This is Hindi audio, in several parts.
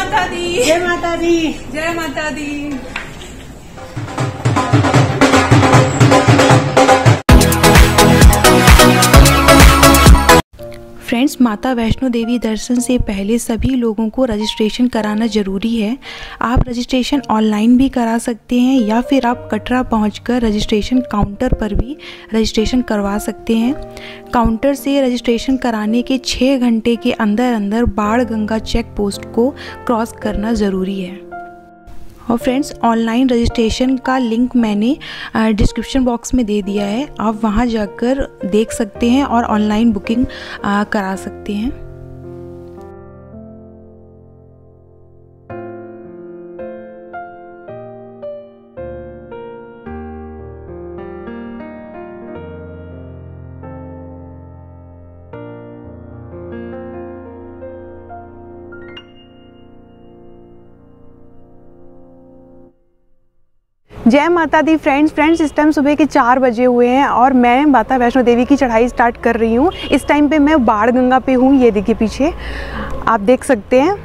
माता दी। जय माता दी। जय माता दी। फ्रेंड्स, माता वैष्णो देवी दर्शन से पहले सभी लोगों को रजिस्ट्रेशन कराना ज़रूरी है। आप रजिस्ट्रेशन ऑनलाइन भी करा सकते हैं या फिर आप कटरा पहुंचकर रजिस्ट्रेशन काउंटर पर भी रजिस्ट्रेशन करवा सकते हैं। काउंटर से रजिस्ट्रेशन कराने के 6 घंटे के अंदर अंदर बाणगंगा चेक पोस्ट को क्रॉस करना ज़रूरी है। और फ्रेंड्स, ऑनलाइन रजिस्ट्रेशन का लिंक मैंने डिस्क्रिप्शन बॉक्स में दे दिया है, आप वहां जाकर देख सकते हैं और ऑनलाइन बुकिंग करा सकते हैं। जय माता दी फ्रेंड्स, इस टाइम सुबह के 4 बजे हुए हैं और मैं माता वैष्णो देवी की चढ़ाई स्टार्ट कर रही हूँ। इस टाइम पे मैं बाणगंगा पे हूँ, ये देखिए पीछे आप देख सकते हैं।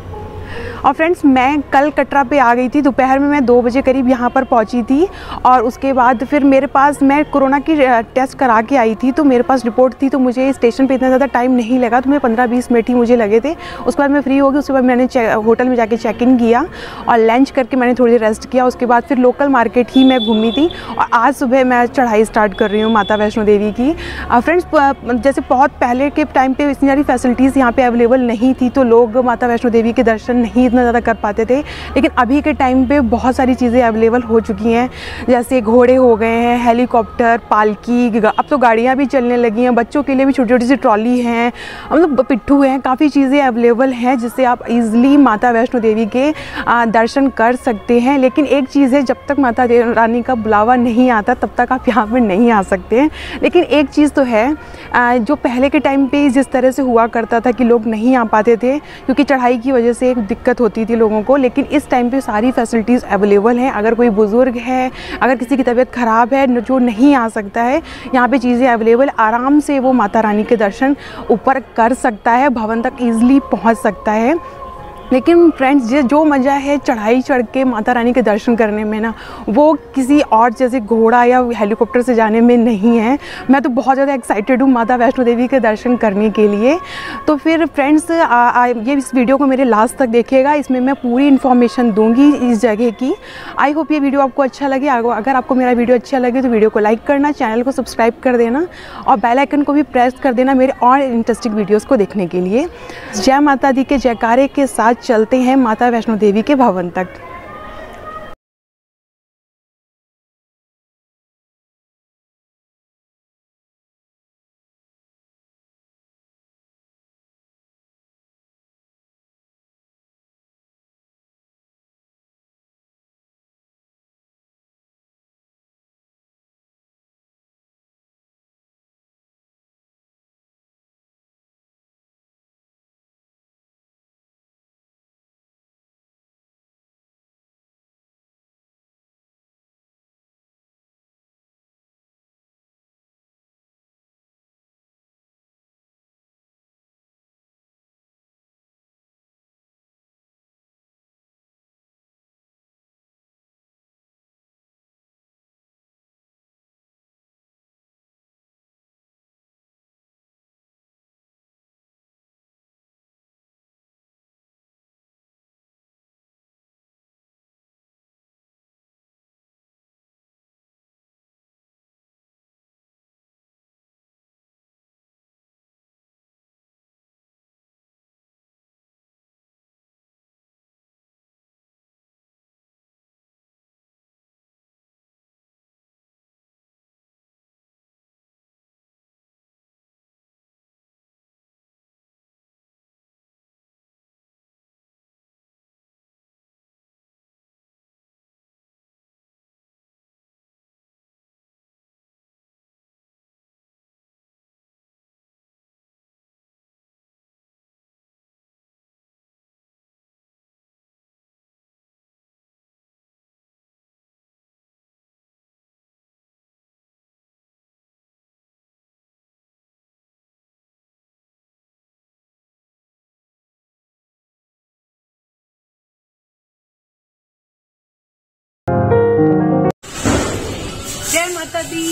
और फ्रेंड्स, मैं कल कटरा पे आ गई थी, दोपहर में मैं 2 बजे करीब यहाँ पर पहुँची थी और उसके बाद फिर मेरे पास, मैं कोरोना की टेस्ट करा के आई थी तो मेरे पास रिपोर्ट थी, तो मुझे स्टेशन पे इतना ज़्यादा टाइम नहीं लगा, तो मैं 15-20 मिनट ही मुझे लगे थे। उसके बाद मैं फ्री हो गई, उसके बाद मैंने होटल में जाके चेक इन किया और लंच करके मैंने थोड़ी रेस्ट किया। उसके बाद फिर लोकल मार्केट ही मैं घूमी थी और आज सुबह मैं चढ़ाई स्टार्ट कर रही हूँ माता वैष्णो देवी की। फ्रेंड्स, जैसे बहुत पहले के टाइम पे इतनी सारी फैसिलिटीज़ यहाँ पे अवेलेबल नहीं थी, तो लोग माता वैष्णो देवी के दर्शन नहीं इतना ज़्यादा कर पाते थे, लेकिन अभी के टाइम पे बहुत सारी चीज़ें अवेलेबल हो चुकी हैं, जैसे घोड़े हो गए हैं, हेलीकॉप्टर, पालकी, अब तो गाड़ियाँ भी चलने लगी हैं, बच्चों के लिए भी छोटी छोटी सी ट्रॉली हैं, मतलब पिट्ठू हैं, काफ़ी चीज़ें अवेलेबल हैं जिससे आप इजीली माता वैष्णो देवी के दर्शन कर सकते हैं। लेकिन एक चीज़ है, जब तक माता रानी का बुलावा नहीं आता तब तक आप यहाँ पर नहीं आ सकते हैं। लेकिन एक चीज़ तो है, जो पहले के टाइम पे जिस तरह से हुआ करता था कि लोग नहीं आ पाते थे क्योंकि चढ़ाई की वजह से एक दिक्कत होती थी लोगों को, लेकिन इस टाइम पे सारी फैसिलिटीज़ अवेलेबल हैं। अगर कोई बुज़ुर्ग है, अगर किसी की तबीयत ख़राब है, जो नहीं आ सकता है, यहाँ पे चीज़ें अवेलेबल, आराम से वो माता रानी के दर्शन ऊपर कर सकता है, भवन तक ईज़िली पहुँच सकता है। लेकिन फ्रेंड्स, ये जो मज़ा है चढ़ाई चढ़ के माता रानी के दर्शन करने में ना, वो किसी और जैसे घोड़ा या हेलीकॉप्टर से जाने में नहीं है। मैं तो बहुत ज़्यादा एक्साइटेड हूँ माता वैष्णो देवी के दर्शन करने के लिए। तो फिर फ्रेंड्स, ये इस वीडियो को मेरे लास्ट तक देखिएगा, इसमें मैं पूरी इन्फॉर्मेशन दूँगी इस जगह की। आई होप ये वीडियो आपको अच्छा लगे। अगर आपको मेरा वीडियो अच्छा लगे तो वीडियो को लाइक करना, चैनल को सब्सक्राइब कर देना और बेल आइकन को भी प्रेस कर देना मेरे और इंटरेस्टिंग वीडियोज़ को देखने के लिए। जय माता दी के जयकारे के साथ चलते हैं माता वैष्णो देवी के भवन तक। माता दी।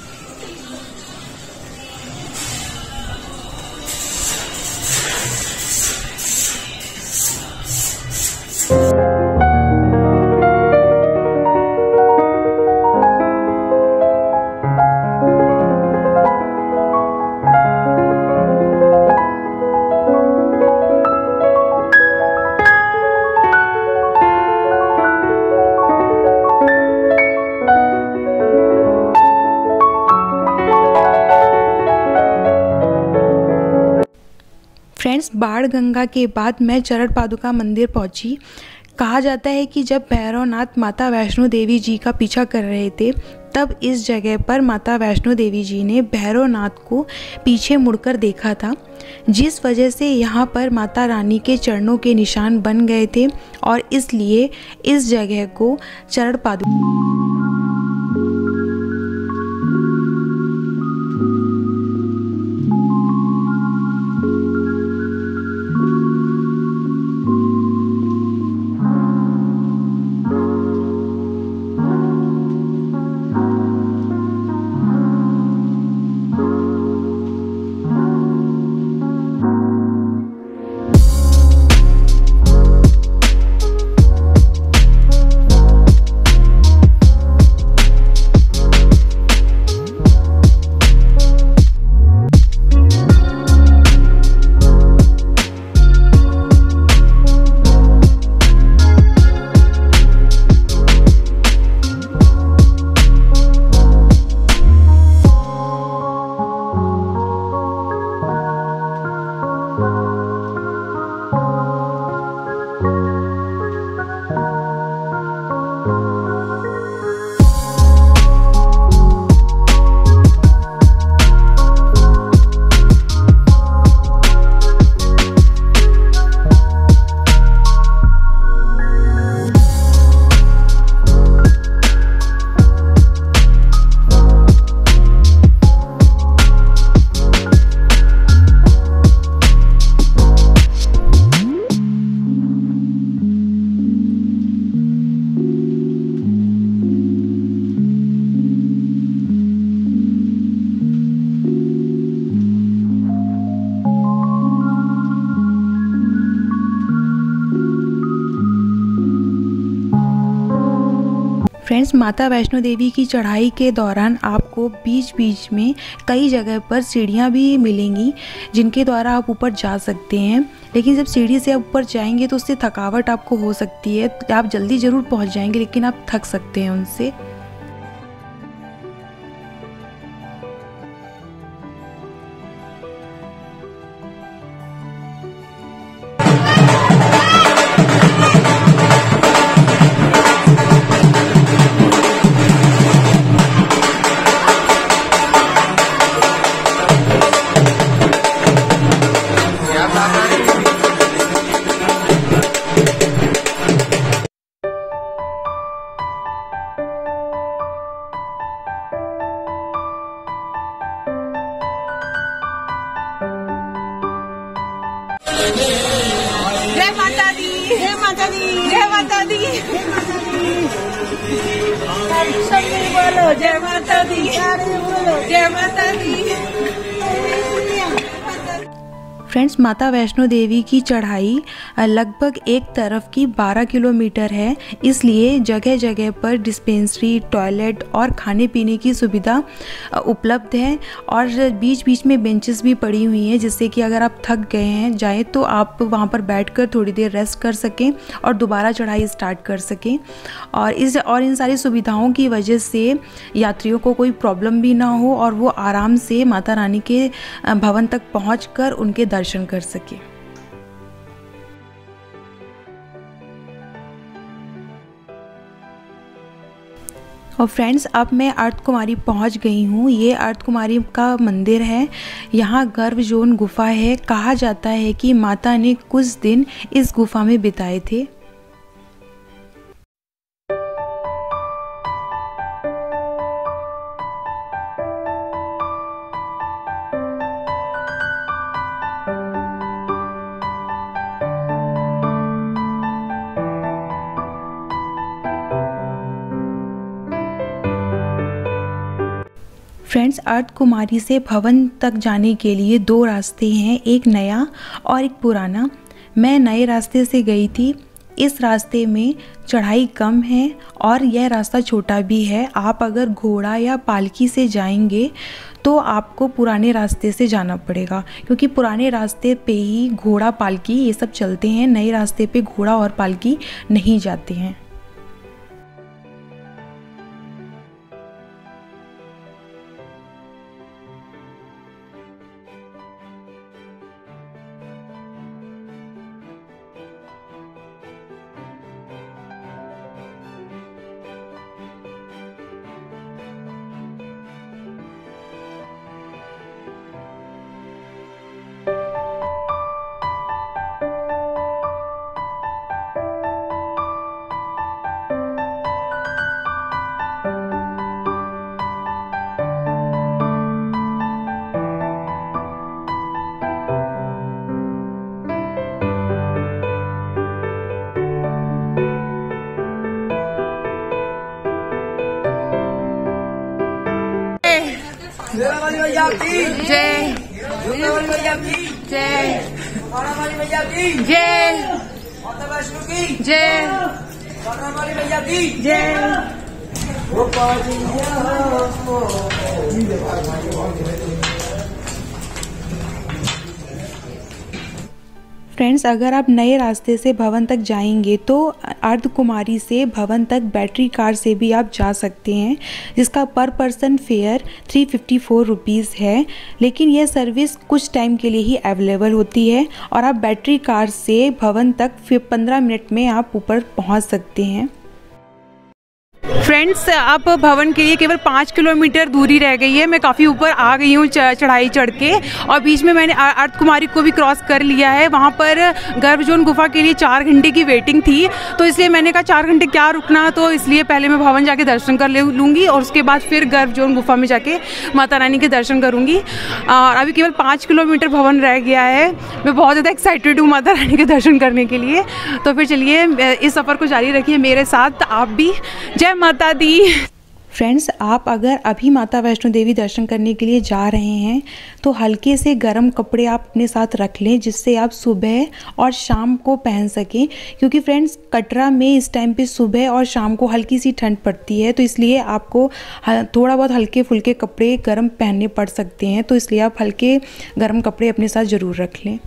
फ्रेंड्स, बाण गंगा के बाद मैं चरण पादुका मंदिर पहुंची। कहा जाता है कि जब भैरवनाथ माता वैष्णो देवी जी का पीछा कर रहे थे, तब इस जगह पर माता वैष्णो देवी जी ने भैरवनाथ को पीछे मुड़कर देखा था, जिस वजह से यहाँ पर माता रानी के चरणों के निशान बन गए थे और इसलिए इस जगह को चरण पादुका। फ्रेंड्स, माता वैष्णो देवी की चढ़ाई के दौरान आपको बीच बीच में कई जगह पर सीढ़ियाँ भी मिलेंगी, जिनके द्वारा आप ऊपर जा सकते हैं। लेकिन जब सीढ़ी से आप ऊपर जाएंगे तो उससे थकावट आपको हो सकती है। आप जल्दी ज़रूर पहुंच जाएंगे, लेकिन आप थक सकते हैं उनसे। जय माता दी, जय माता दी, जय माता दी, सब बोलो जय माता दी, जय माता दी। फ्रेंड्स, माता वैष्णो देवी की चढ़ाई लगभग एक तरफ की 12 किलोमीटर है, इसलिए जगह जगह पर डिस्पेंसरी, टॉयलेट और खाने पीने की सुविधा उपलब्ध है और बीच बीच में बेंचेस भी पड़ी हुई हैं, जिससे कि अगर आप थक गए हैं जाए तो आप वहाँ पर बैठकर थोड़ी देर रेस्ट कर सकें और दोबारा चढ़ाई स्टार्ट कर सकें। और इन सारी सुविधाओं की वजह से यात्रियों को कोई प्रॉब्लम भी ना हो और वो आराम से माता रानी के भवन तक पहुँचकर उनके दर्शन कर सके। और फ्रेंड्स, अब मैं अर्थ कुमारी पहुंच गई हूँ। ये अर्थ कुमारी का मंदिर है। यहाँ गर्भ जोन गुफा है। कहा जाता है कि माता ने कुछ दिन इस गुफा में बिताए थे। फ्रेंड्स, अर्थ कुमारी से भवन तक जाने के लिए 2 रास्ते हैं, एक नया और एक पुराना। मैं नए रास्ते से गई थी। इस रास्ते में चढ़ाई कम है और यह रास्ता छोटा भी है। आप अगर घोड़ा या पालकी से जाएंगे तो आपको पुराने रास्ते से जाना पड़ेगा, क्योंकि पुराने रास्ते पे ही घोड़ा पालकी ये सब चलते हैं। नए रास्ते पे घोड़ा और पालकी नहीं जाते हैं। जय जय जय जय जय। फ्रेंड्स, अगर आप नए रास्ते से भवन तक जाएंगे तो अर्ध कुमारी से भवन तक बैटरी कार से भी आप जा सकते हैं, जिसका पर पर्सन फेयर 354 रुपीज़ है। लेकिन यह सर्विस कुछ टाइम के लिए ही अवेलेबल होती है और आप बैटरी कार से भवन तक फिर 15 मिनट में आप ऊपर पहुंच सकते हैं। फ्रेंड्स, अब भवन के लिए केवल 5 किलोमीटर दूरी रह गई है। मैं काफ़ी ऊपर आ गई हूँ चढ़ाई चढ़ के, और बीच में मैंने अर्थ कुमारी को भी क्रॉस कर लिया है। वहाँ पर गर्भजोन गुफा के लिए 4 घंटे की वेटिंग थी, तो इसलिए मैंने कहा 4 घंटे क्या रुकना, तो इसलिए पहले मैं भवन जाके दर्शन कर लूँगी और उसके बाद फिर गर्भजोन गुफा में जाके माता रानी के दर्शन करूँगी। और अभी केवल 5 किलोमीटर भवन रह गया है। मैं बहुत ज़्यादा एक्साइटेड हूँ माता रानी के दर्शन करने के लिए। तो फिर चलिए इस सफ़र को जारी रखिए मेरे साथ, आप भी। जय माता दी। फ्रेंड्स, आप अगर अभी माता वैष्णो देवी दर्शन करने के लिए जा रहे हैं तो हल्के से गर्म कपड़े आप अपने साथ रख लें, जिससे आप सुबह और शाम को पहन सकें। क्योंकि फ्रेंड्स, कटरा में इस टाइम पे सुबह और शाम को हल्की सी ठंड पड़ती है, तो इसलिए आपको थोड़ा बहुत हल्के फुल्के कपड़े गर्म पहनने पड़ सकते हैं। तो इसलिए आप हल्के गर्म कपड़े अपने साथ ज़रूर रख लें।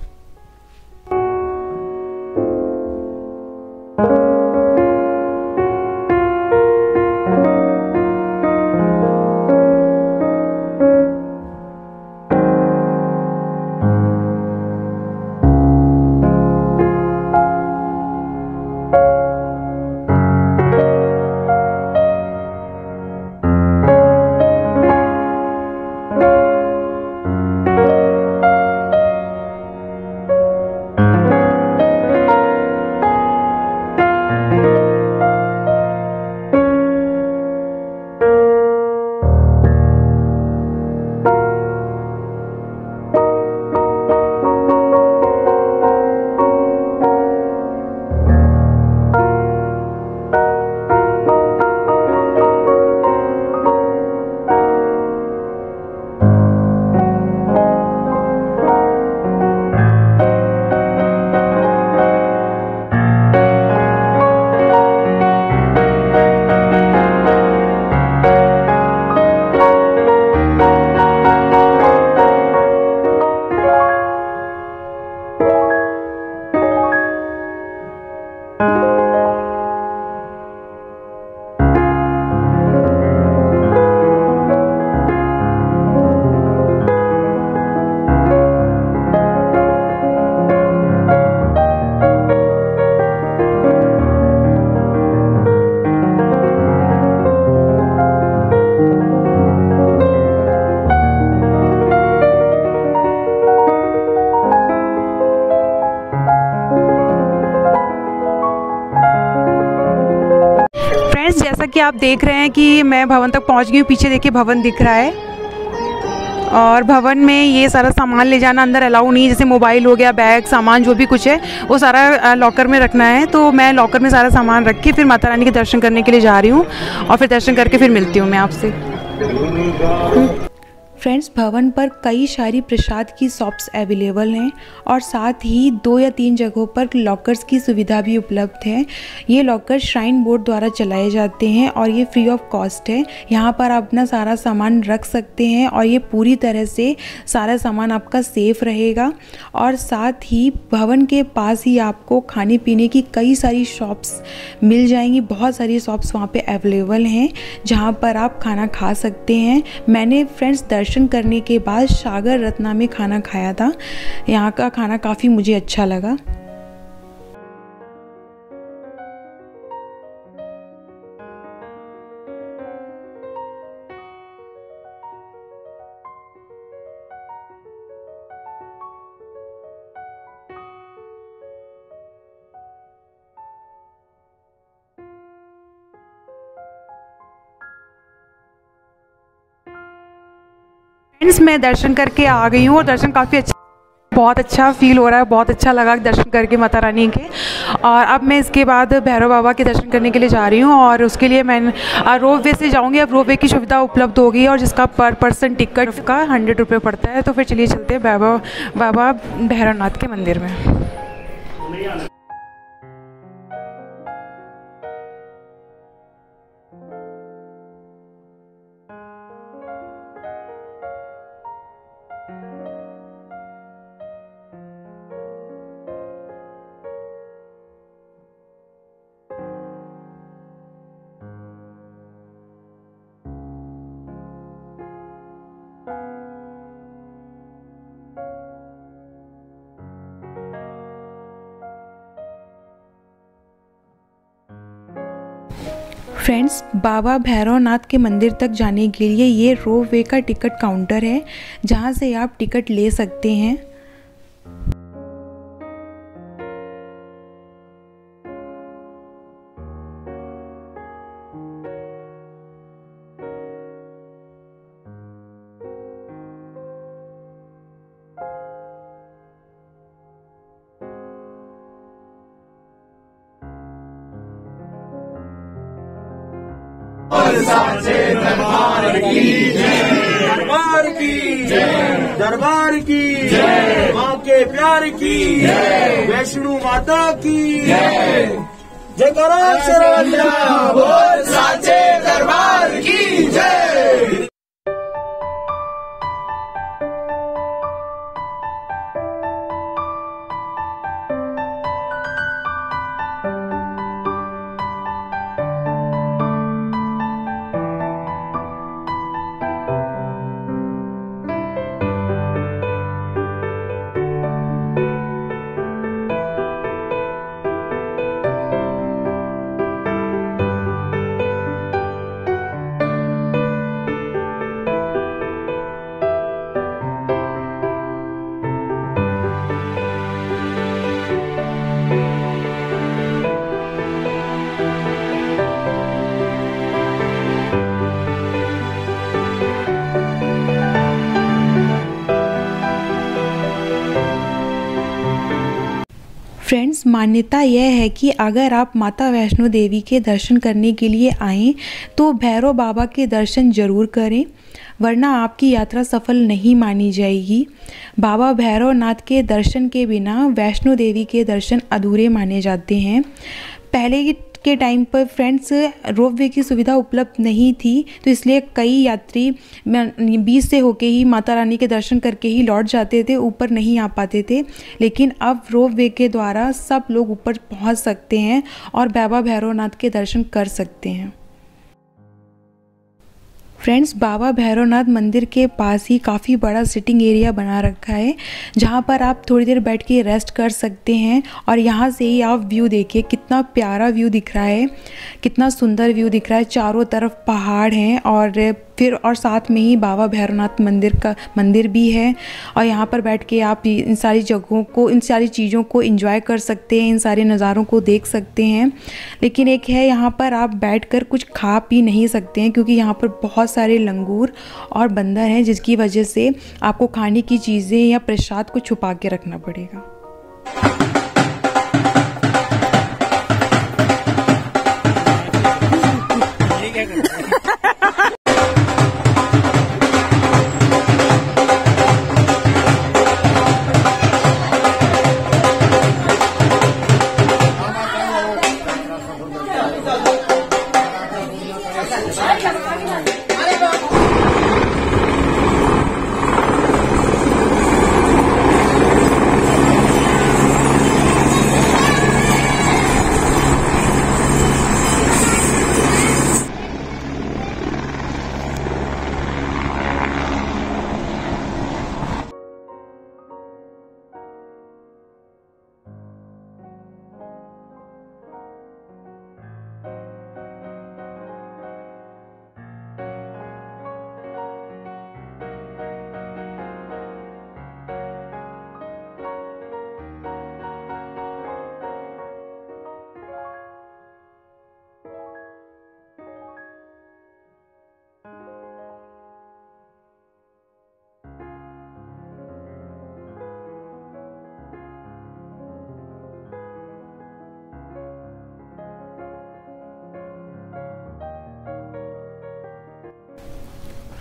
जैसा कि आप देख रहे हैं कि मैं भवन तक पहुंच गई हूँ। पीछे देखिए भवन दिख रहा है, और भवन में ये सारा सामान ले जाना अंदर अलाउ नहीं है। जैसे मोबाइल हो गया, बैग, सामान जो भी कुछ है वो सारा लॉकर में रखना है। तो मैं लॉकर में सारा सामान रख के फिर माता रानी के दर्शन करने के लिए जा रही हूँ, और फिर दर्शन करके फिर मिलती हूँ मैं आपसे। फ्रेंड्स, भवन पर कई सारी प्रसाद की शॉप्स अवेलेबल हैं और साथ ही 2 या 3 जगहों पर लॉकर्स की सुविधा भी उपलब्ध है। ये लॉकर श्राइन बोर्ड द्वारा चलाए जाते हैं और ये फ्री ऑफ कॉस्ट है। यहाँ पर आप अपना सारा सामान रख सकते हैं और ये पूरी तरह से सारा सामान आपका सेफ रहेगा। और साथ ही भवन के पास ही आपको खाने पीने की कई सारी शॉप्स मिल जाएंगी। बहुत सारी शॉप्स वहाँ पे अवेलेबल हैं जहाँ पर आप खाना खा सकते हैं। मैंने फ्रेंड्स दर्शन करने के बाद सागर रत्ना में खाना खाया था। यहाँ का खाना काफ़ी मुझे अच्छा लगा। फ्रेंड्स, मैं दर्शन करके आ गई हूँ और दर्शन काफ़ी अच्छा, बहुत अच्छा फील हो रहा है। बहुत अच्छा लगा दर्शन करके माता रानी के। और अब मैं इसके बाद भैरव बाबा के दर्शन करने के लिए जा रही हूँ और उसके लिए मैं रोप वे से जाऊँगी। अब रोप वे की सुविधा उपलब्ध होगी और जिसका पर पर्सन टिकट का 100 रुपये पड़ता है। तो फिर चलिए चलते हैं बाबा भैरवनाथ के मंदिर में। फ्रेंड्स, बाबा भैरवनाथ के मंदिर तक जाने के लिए ये रोप वे का टिकट काउंटर है जहाँ से आप टिकट ले सकते हैं। दरबार की जय, दरबार की जय, दरबार की जय, माँ के प्यार की जय, वैष्णो माता की जय, जयकारा शरण बोल साचे दरबार की जय। फ्रेंड्स, मान्यता यह है कि अगर आप माता वैष्णो देवी के दर्शन करने के लिए आएँ तो भैरव बाबा के दर्शन ज़रूर करें, वरना आपकी यात्रा सफल नहीं मानी जाएगी। बाबा भैरवनाथ के दर्शन के बिना वैष्णो देवी के दर्शन अधूरे माने जाते हैं। पहले के टाइम पर फ्रेंड्स रोप वे की सुविधा उपलब्ध नहीं थी, तो इसलिए कई यात्री बीच से होके ही माता रानी के दर्शन करके ही लौट जाते थे, ऊपर नहीं आ पाते थे। लेकिन अब रोप वे के द्वारा सब लोग ऊपर पहुंच सकते हैं और बाबा भैरवनाथ के दर्शन कर सकते हैं। फ्रेंड्स, बाबा भैरवनाथ मंदिर के पास ही काफ़ी बड़ा सिटिंग एरिया बना रखा है जहाँ पर आप थोड़ी देर बैठ के रेस्ट कर सकते हैं। और यहाँ से ही आप व्यू देखिए, कितना प्यारा व्यू दिख रहा है, कितना सुंदर व्यू दिख रहा है। चारों तरफ पहाड़ हैं और साथ में ही बाबा भैरवनाथ मंदिर भी है। और यहाँ पर बैठ के आप इन सारी जगहों को, इन सारी चीज़ों को एंजॉय कर सकते हैं, इन सारे नज़ारों को देख सकते हैं। लेकिन एक है, यहाँ पर आप बैठकर कुछ खा पी नहीं सकते हैं क्योंकि यहाँ पर बहुत सारे लंगूर और बंदर हैं, जिसकी वजह से आपको खाने की चीज़ें या प्रसाद को छुपा के रखना पड़ेगा।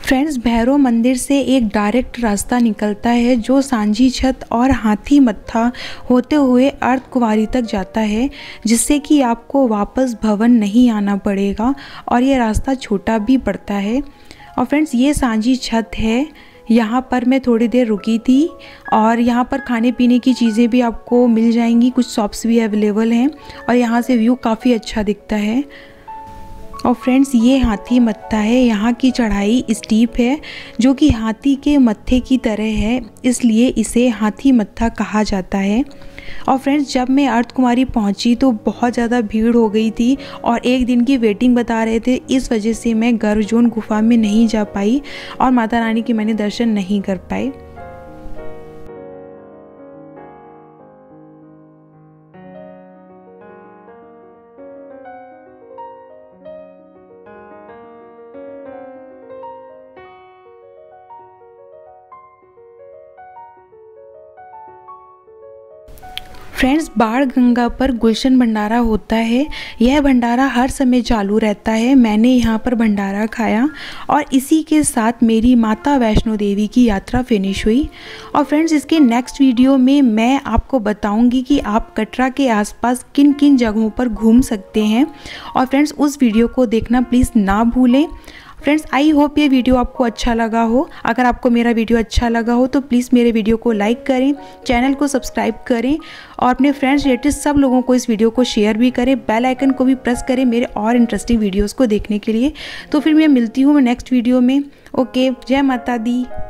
फ्रेंड्स, भैरव मंदिर से एक डायरेक्ट रास्ता निकलता है जो सांझी छत और हाथी मत्था होते हुए अर्धकुंवारी तक जाता है, जिससे कि आपको वापस भवन नहीं आना पड़ेगा और ये रास्ता छोटा भी पड़ता है। और फ्रेंड्स, ये सांझी छत है। यहाँ पर मैं थोड़ी देर रुकी थी और यहाँ पर खाने पीने की चीज़ें भी आपको मिल जाएंगी, कुछ शॉप्स भी अवेलेबल हैं और यहाँ से व्यू काफ़ी अच्छा दिखता है। और फ्रेंड्स, ये हाथी मत्था है। यहाँ की चढ़ाई स्टीप है जो कि हाथी के मत्थे की तरह है, इसलिए इसे हाथी मत्था कहा जाता है। और फ्रेंड्स, जब मैं अर्धकुंवारी पहुँची तो बहुत ज़्यादा भीड़ हो गई थी और एक दिन की वेटिंग बता रहे थे, इस वजह से मैं गर्भजोन गुफा में नहीं जा पाई और माता रानी के मैंने दर्शन नहीं कर पाए। फ्रेंड्स, बाण गंगा पर गुलशन भंडारा होता है। यह भंडारा हर समय चालू रहता है। मैंने यहाँ पर भंडारा खाया और इसी के साथ मेरी माता वैष्णो देवी की यात्रा फिनिश हुई। और फ्रेंड्स, इसके नेक्स्ट वीडियो में मैं आपको बताऊंगी कि आप कटरा के आसपास किन किन जगहों पर घूम सकते हैं। और फ्रेंड्स, उस वीडियो को देखना प्लीज़ ना भूलें। फ्रेंड्स, आई होप ये वीडियो आपको अच्छा लगा हो। अगर आपको मेरा वीडियो अच्छा लगा हो तो प्लीज़ मेरे वीडियो को लाइक करें, चैनल को सब्सक्राइब करें और अपने फ्रेंड्स रिलेटिव सब लोगों को इस वीडियो को शेयर भी करें। बेल आइकन को भी प्रेस करें मेरे और इंटरेस्टिंग वीडियोस को देखने के लिए। तो फिर मैं मिलती हूँ नेक्स्ट वीडियो में। ओके, जय माता दी।